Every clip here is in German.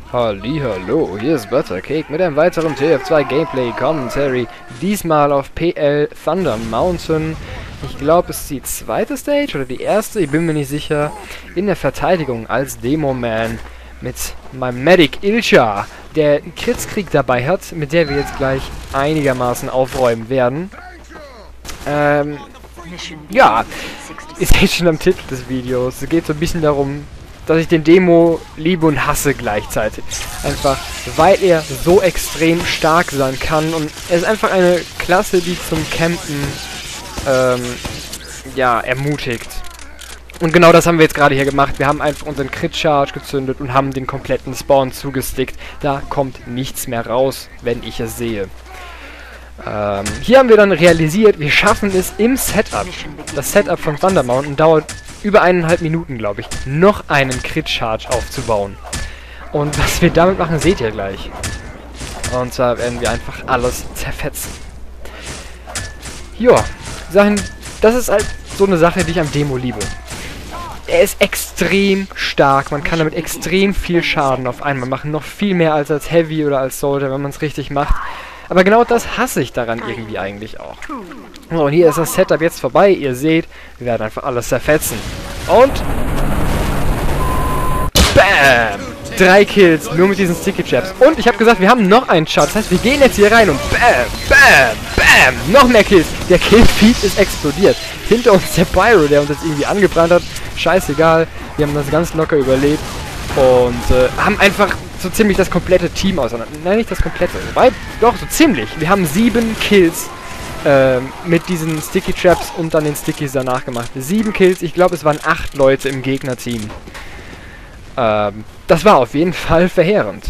Hallihallo, hier ist Buttercake mit einem weiteren TF2 Gameplay Commentary. Diesmal auf PL Thunder Mountain. Ich glaube, es ist die zweite Stage oder die erste, ich bin mir nicht sicher. In der Verteidigung als Demo-Man mit meinem Medic Ilcha, der einen Kritzkrieg dabei hat, mit der wir jetzt gleich einigermaßen aufräumen werden. Ja, ihr seht schon am Titel des Videos. Es geht so ein bisschen darum, dass ich den Demo liebe und hasse gleichzeitig. Einfach, weil er so extrem stark sein kann. Und er ist einfach eine Klasse, die zum Campen, ja, ermutigt. Und genau das haben wir jetzt gerade hier gemacht. Wir haben einfach unseren Crit-Charge gezündet und haben den kompletten Spawn zugestickt. Da kommt nichts mehr raus, wenn ich es sehe. Hier haben wir dann realisiert, wir schaffen es im Setup. Das Setup von Thunder Mountain dauert über 1,5 Minuten, glaube ich, noch einen Crit-Charge aufzubauen. Und was wir damit machen, seht ihr gleich. Und zwar werden wir einfach alles zerfetzen. Joa, das ist halt so eine Sache, die ich am Demo liebe. Er ist extrem stark, man kann damit extrem viel Schaden auf einmal machen. Noch viel mehr als Heavy oder als Soldier, wenn man es richtig macht. Aber genau das hasse ich daran irgendwie eigentlich auch. So, und hier ist das Setup jetzt vorbei. Ihr seht, wir werden einfach alles zerfetzen. Und... BAM! 3 Kills, nur mit diesen Sticky Traps. Und ich habe gesagt, wir haben noch einen Shot. Das heißt, wir gehen jetzt hier rein und BAM! BAM! BAM! Noch mehr Kills. Der Killfeed ist explodiert. Hinter uns der Pyro, der uns jetzt irgendwie angebrannt hat. Scheißegal. Wir haben das ganz locker überlebt. Und haben einfach so ziemlich das komplette Team auseinander. Nein, nicht das komplette. Wobei, doch, so ziemlich. Wir haben 7 Kills mit diesen Sticky Traps und dann den Stickies danach gemacht. 7 Kills, ich glaube, es waren 8 Leute im Gegnerteam. Das war auf jeden Fall verheerend.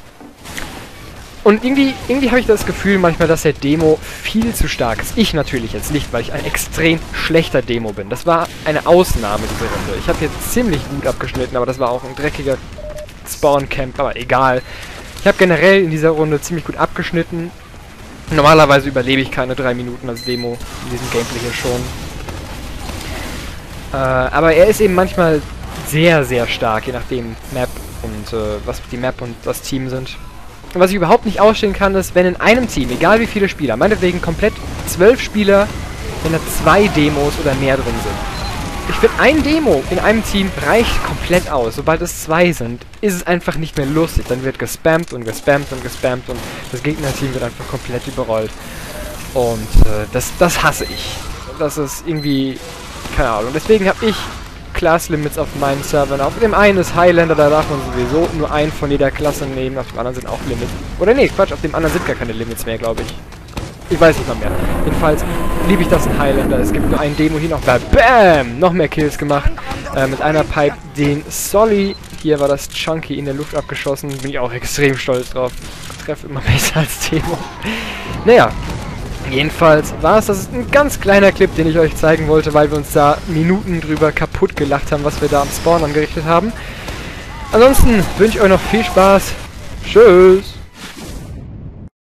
Und irgendwie habe ich das Gefühl manchmal, dass der Demo viel zu stark ist. Ich natürlich jetzt nicht, weil ich ein extrem schlechter Demo bin. Das war eine Ausnahme, diese Runde. Ich habe jetzt ziemlich gut abgeschnitten, aber das war auch ein dreckiger Spawn-Camp, aber egal. Ich habe generell in dieser Runde ziemlich gut abgeschnitten. Normalerweise überlebe ich keine 3 Minuten als Demo in diesem Gameplay hier schon. Aber er ist eben manchmal sehr, sehr stark, je nachdem Map und was die Map und das Team sind. Und was ich überhaupt nicht ausstehen kann, ist, wenn in einem Team, egal wie viele Spieler, meinetwegen komplett 12 Spieler, wenn da 2 Demos oder mehr drin sind. Ich finde, ein Demo in einem Team reicht komplett aus. Sobald es 2 sind, ist es einfach nicht mehr lustig. Dann wird gespammt und gespammt und gespammt und das Gegnerteam wird einfach komplett überrollt. Und das hasse ich. Das ist irgendwie, keine Ahnung. Deswegen habe ich Class Limits auf meinen Servern. Auf dem einen ist Highlander, da darf man sowieso nur einen von jeder Klasse nehmen. Auf dem anderen sind auch Limits. Oder nee, Quatsch, auf dem anderen sind gar keine Limits mehr, glaube ich. Ich weiß nicht mal mehr. Jedenfalls liebe ich das in Highlander. Es gibt nur einen Demo hier noch. BAM! Noch mehr Kills gemacht. Mit einer Pipe den Solly. Hier war das Chunky in der Luft abgeschossen. Bin ich auch extrem stolz drauf. Ich treffe immer besser als Demo. Naja. Jedenfalls war es das ein ganz kleiner Clip, den ich euch zeigen wollte, weil wir uns da Minuten drüber kaputt gelacht haben, was wir da am Spawn angerichtet haben. Ansonsten wünsche ich euch noch viel Spaß. Tschüss!